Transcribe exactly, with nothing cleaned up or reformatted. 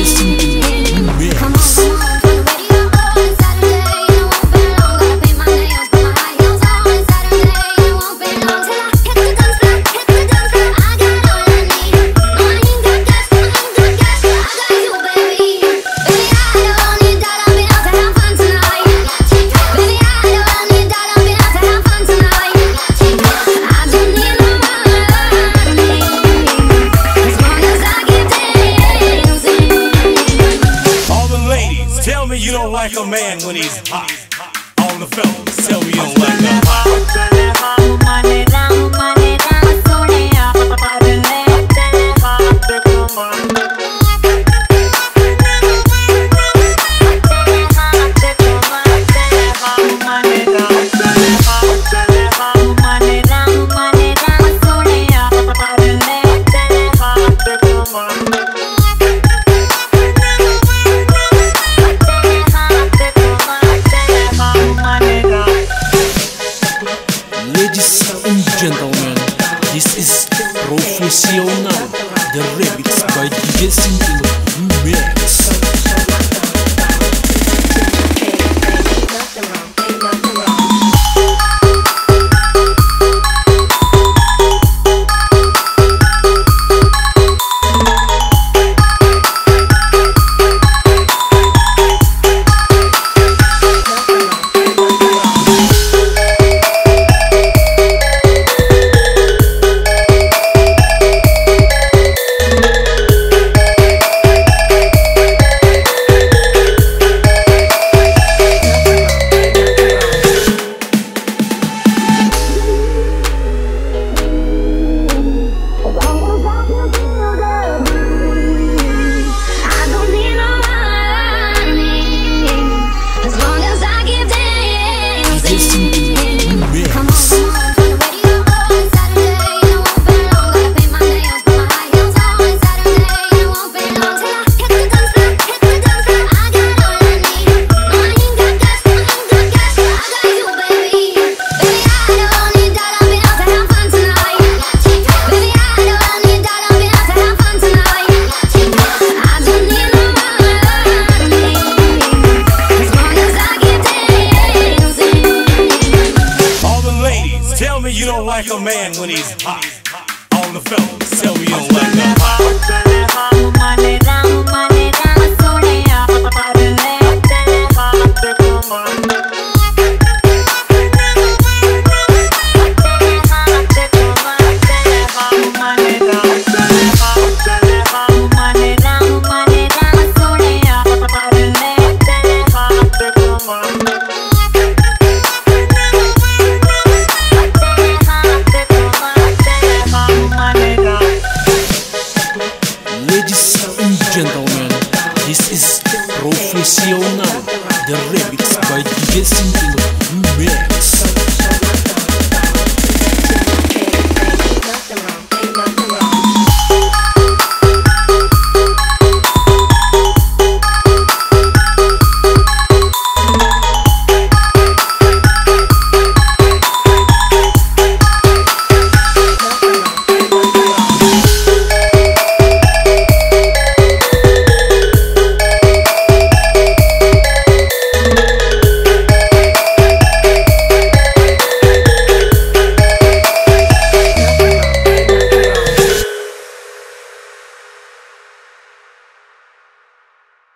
Like a man when he's hot. All the fellas tell me you don't like the hot. Gentlemen, this is Professional, the remix by D J Jatim Mix. You don't like a man when he's hot. All the fellas tell me you don't like the hot. Gentlemen, this is Professional, the remix by D J Jatim.